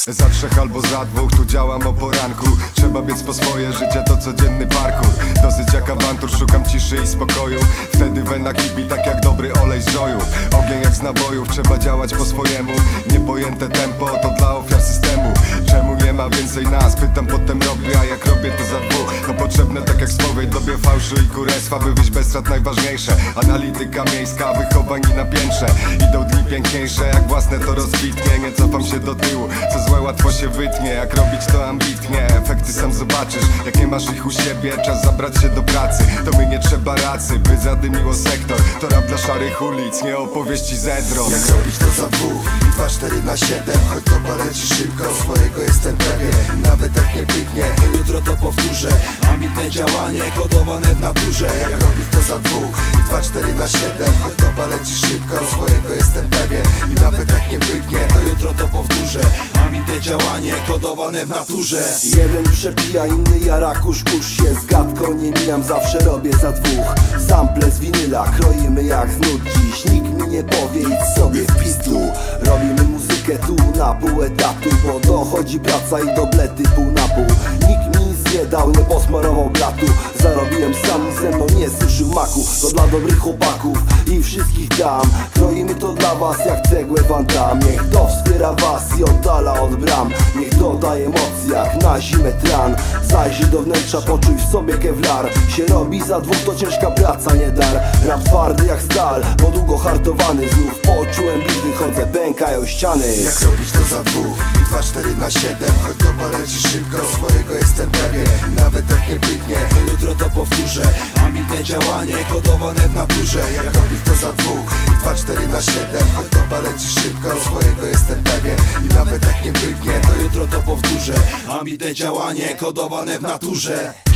Za trzech albo za dwóch, tu działam o poranku. Trzeba biec po swoje życie, to codzienny parkour. Dosyć jak awantur, szukam ciszy i spokoju. Wtedy wena kipi tak jak dobry olej z żoju. Ogień jak z nabojów, trzeba działać po swojemu. Niepojęte tempo, to dla ofiar systemu. Czemu nie ma więcej nas? Pytam, potem robię, a jak robię to za dwóch. To potrzebne tak jak spowiedź, dobie fałszu i kurestwa. By wyjść bez strat najważniejsze. Analityka miejska, wychowań i na piętrze. Idą dni piękniejsze, jak własne to rozkwitnie. Nie cofam się do tyłu, co złe łatwo się wytnie. Jak robić to ambitnie, efekty sam zobaczysz. Jak nie masz ich u siebie, czas zabrać się do pracy. To my nie trzeba racy, by zadymiło sektor. To rap dla szarych ulic, nie opowieści zedron. Jak robić to za dwóch i 2, 4 na 7. Choć to poleci szybko, swojego jestem pewien. Nawet jak nie pyknie, to jutro to powtórzę. Ambitne działanie, kodowane w naturze. Jak robić to za dwóch i 2, 4 na 7. Choć to poleci szybko, swojego jestem pewien. I nawet jak nie pyknie, to jutro to powtórzę. Ambitne działanie, kodowane w naturze. Jeden przepija, inny jara, kurz się z gadką. Nie mijam, zawsze robię za dwóch. Sample z winyla, kroimy jak z nut dziś. Nikt mi nie powie, idź sobie w pizdu. Robimy muzykę tu na pół etatu, bo dochodzi praca i doblety pół na pół. Nikt mi nic nie dał, nie posmarował blatu. Zarobiłem sam i ze mną nie suszył maku. To dla dobrych chłopaków i wszystkich dam. Kroimy to dla was jak cegłę Van Damme. Niech to wspiera was i oddala od bram. Niech to daje moc jak na zimę tran. Zajrzyj do wnętrza, poczuj w sobie kevlar. Się robi za dwóch, to ciężka praca, nie dar. Rap twardy jak stal, bo długo hartowany. Znów poczułem bity, chodzę, pękają ściany. Jak robić to za dwóch i 2, 4 na 7. Choć to poleci szybko, swojego jestem pewien. Nawet jak nie pyknie, to jutro to powtórzę. Ambitne działanie, kodowane w naturze. Jak robić to za dwóch i 2, 4 na 7. Choć to poleci szybko, swojego jestem pewien. I nawet jak nie pyknie, to jutro to powtórzę. Ambitne działanie, kodowane w naturze.